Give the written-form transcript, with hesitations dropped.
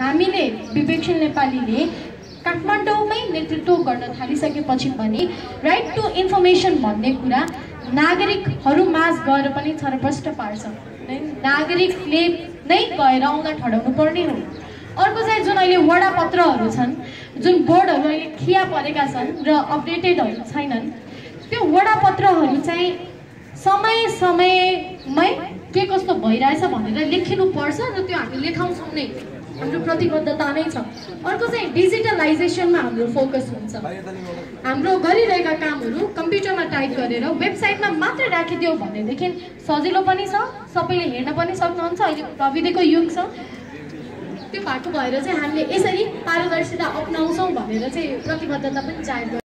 हामीले विवेकशील नेपालीले काठमाडौँमै नेतृत्व गर्न थालिसकेपछि पनि राइट टु इन्फर्मेसन भन्ने कुरा नागरिकहरूमाझ गएर पनि छरपष्ट पार्छ। नागरिकले नै गएर औँला ठडाउनु पर्ने हो। अर्को चाहिँ जुन अहिले वडा पत्रहरू छन्, जुन बोर्डहरू अहिले खिया परेका छन् र अपडेटेडहरू छैनन्, त्यो वडा पत्रहरू चाहिँ समय समयमै के कस्तो भइरहेछ भनेर लेखिनु पर्छ र त्यो हामी लेखाउँछौँ नै, हाम्रो प्रतिबद्धता नै छ। अर्को चाहिँ डिजिटलाइजेसनमा हाम्रो फोकस हुन्छ। हाम्रो गरिरहेका कामहरू कम्प्युटरमा टाइप गरेर वेबसाइटमा मात्र राखिदियो भनेदेखि सजिलो पनि छ, सबैले हेर्न पनि सक्नुहुन्छ। अहिले प्रविधिको युग छ, त्यो भएको भएर चाहिँ हामीले यसरी पारदर्शिता अपनाउँछौँ भनेर चाहिँ प्रतिबद्धता पनि जाहेर